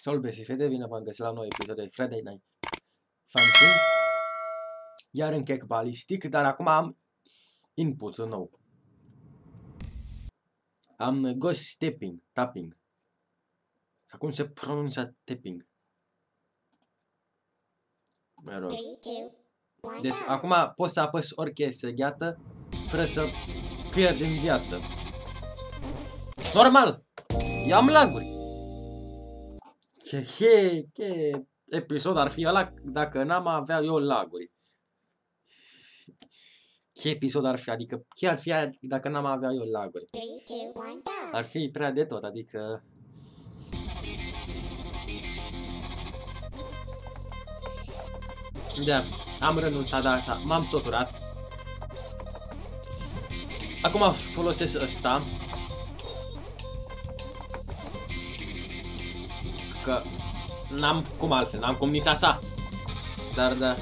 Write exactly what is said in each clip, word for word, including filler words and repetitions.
Salut băieți și fete, bine v-am găsit la un nou episod de Friday Night Funkin'. Iar în Cake Ballistic, dar acum am input nou. Am Ghost Stepping, Tapping. Sau cum se pronunță tapping? Mă rog. Deci acum poți să apăs orice să gheată fără să pierd din viață. Normal! I-am laguri! Ce, ce, ce episod ar fi ăla dacă n-am avea eu laguri? Ce episod ar fi? Adică ce ar fi dacă n-am avea eu laguri? Ar fi prea de tot, adică... Da, am renunțat, da, m-am săturat. Acum folosesc ăsta. Că n-am cum altfel, n-am cum nici așa. Dar da.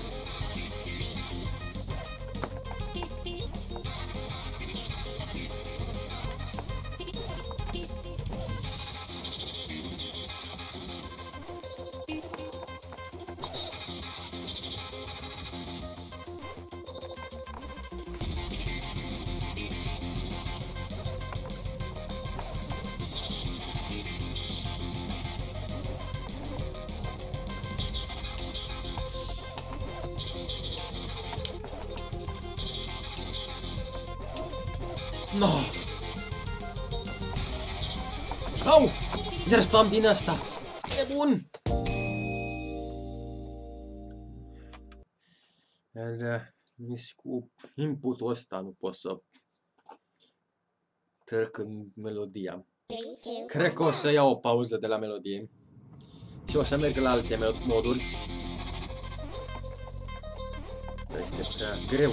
No! Au! Iar spam din asta! E bun! Iar nici cu inputul ăsta nu pot să trec în melodia. Cred că o să iau o pauză de la melodie și o să merg la alte moduri. Este prea greu.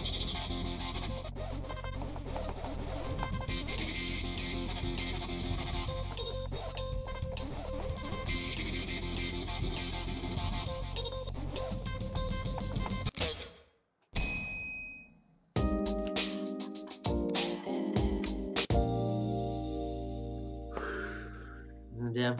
Da.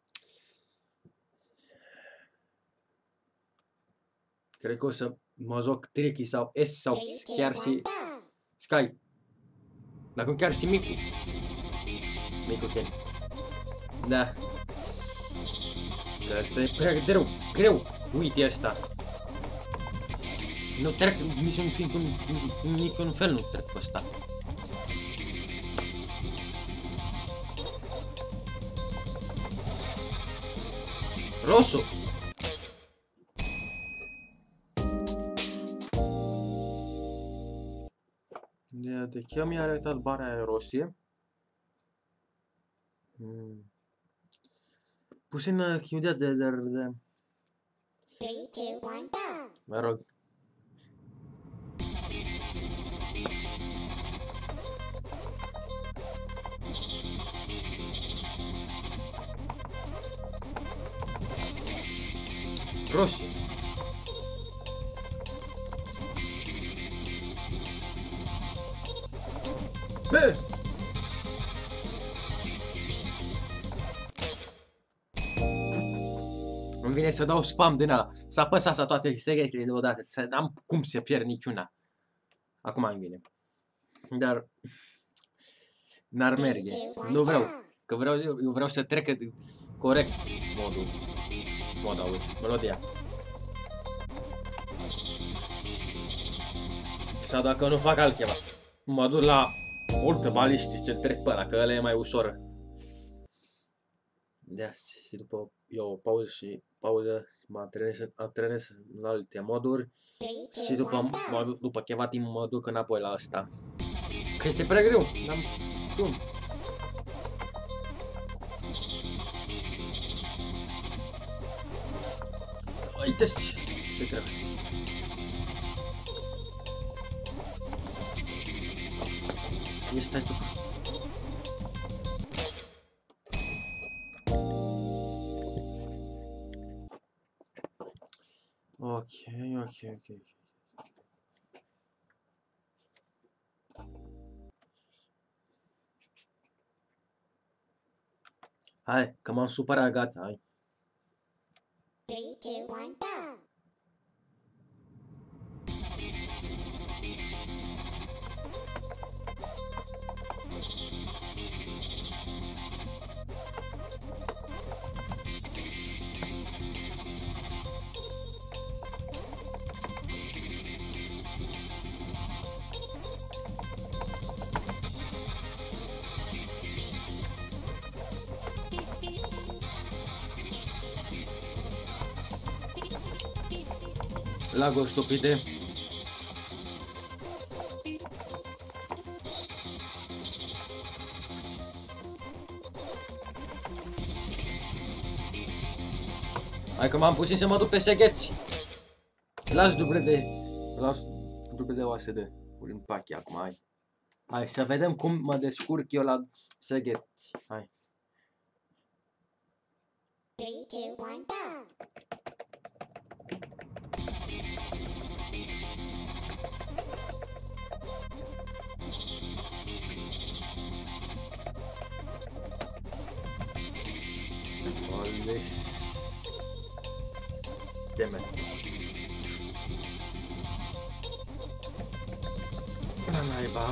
Cred că o să mă joc Tricky sau S sau chiar și Sky. Dacă chiar și Micu. Micu Ken. Da. Că asta e prea greu. Greu. Uite asta. Nu trec niciun, niciun, niciun fel nu trec pe ăsta. Rosso. De ce mi-a arătat bara aia roșie? Hmm. Puțin chiudat de, de, de... Mă rog. Roșie. Bă! Îmi vine să dau spam din ăla, să apăs asta toate secretele deodată, să n-am cum să pierd niciuna. Acum îmi vine. Dar... n-ar merge. Nu vreau. Că vreau, eu vreau să trec corect modul. Mod, auzi, melodia. Sau dacă nu fac altceva, mă duc la Ultra Ballistice, trec pe ăla, că ăla e mai ușor. Da, și după eu o pauză și pauză mă antrenez, antrenez în alte moduri și după, mă, după ceva timp mă duc înapoi la asta. Că este prea greu, n-am cum. Uite-ți! Ce greu. Ia stai tu. Ok, ok, ok. Hai, că m-am supărat, gata, hai. laguri stupide. Hai că m-am pus să mă duc peste gheți. Las duble de... Las duble de oase de... în pache acum, hai. Hai să vedem cum mă descurc eu la segheți. Hai. three, two, one, go! Ales... Damn it. La naiba.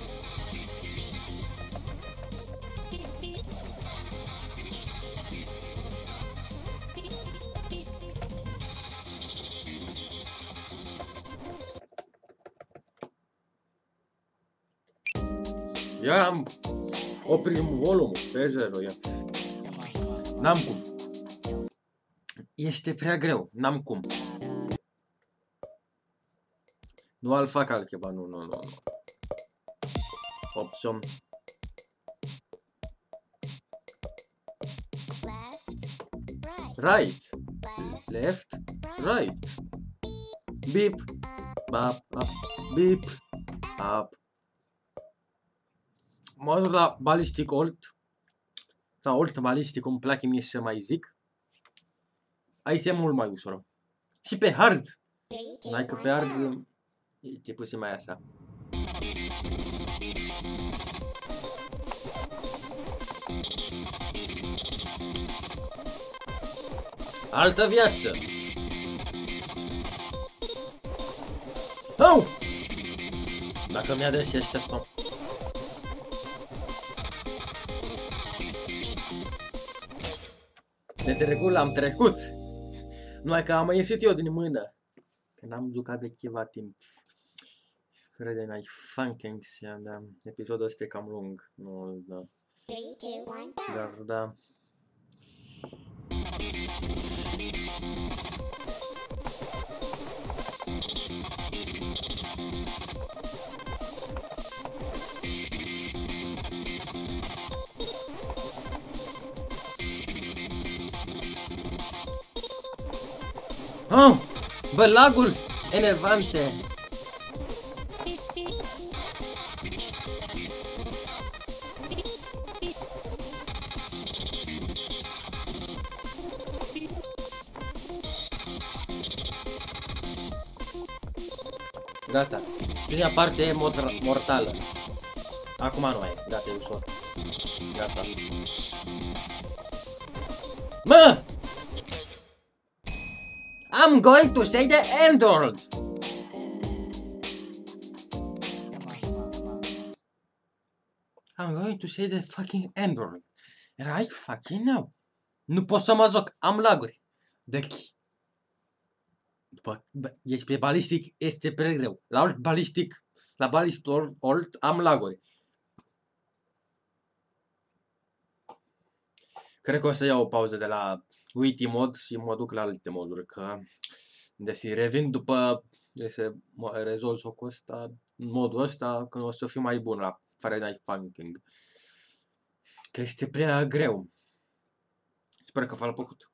Ia am oprit volumul pe zero, ia. N-am cum. Este prea greu, n-am cum. Nu alfa calcheva, nu, nu, nu, nu. Opțion. Right. Left. Right. Beep. Bap, bap. Beep. Bap. Mă duc la Ballistic Alt. Sau Alt Ballistic, cum place mie să mai zic. Aici e mult mai ușor. Și pe hard. Hai că pe hard e puțin mai așa. Altă viață. Oh! Dacă mi-a des este asta. De trecut l-am trecut. Numai că am mai ieșit eu din mână. Că n-am jucat de ceva timp. Crede n-ai funking, da. Episodul ăsta e cam lung. Nu, da. Dar, da. Oh! Bă, laguri enervante! Gata. Prima parte e mortală. Acum nu mai e. Gata, e ușor. Gata. Mă! I'm going to say the end world! I'm going to say the fucking end world. Right fucking now. Nu pot să mă joc. Am laguri. Deci... După, ești pe Ballistic, este prea greu. La alt Ballistic, la Ballistic Alt am laguri. Cred că o să iau o pauză de la Witty mod și mă duc la alte moduri, că deci revin după să rezolv jocul ăsta, modul ăsta, când o să fiu mai bun la Friday Night Funkin'. Că este prea greu. Sper că v-a plăcut.